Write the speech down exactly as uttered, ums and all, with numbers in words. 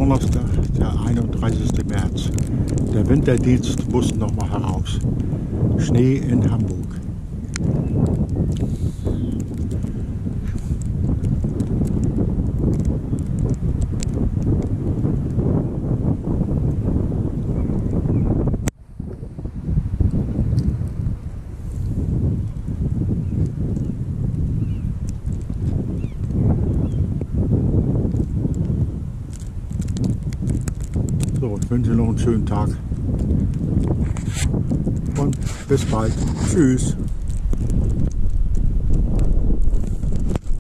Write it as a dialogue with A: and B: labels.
A: Donnerstag, der einunddreißigste März. Der Winterdienst muss noch mal heraus. Schnee in Hamburg. So, ich wünsche noch einen schönen Tag und bis bald. Tschüss.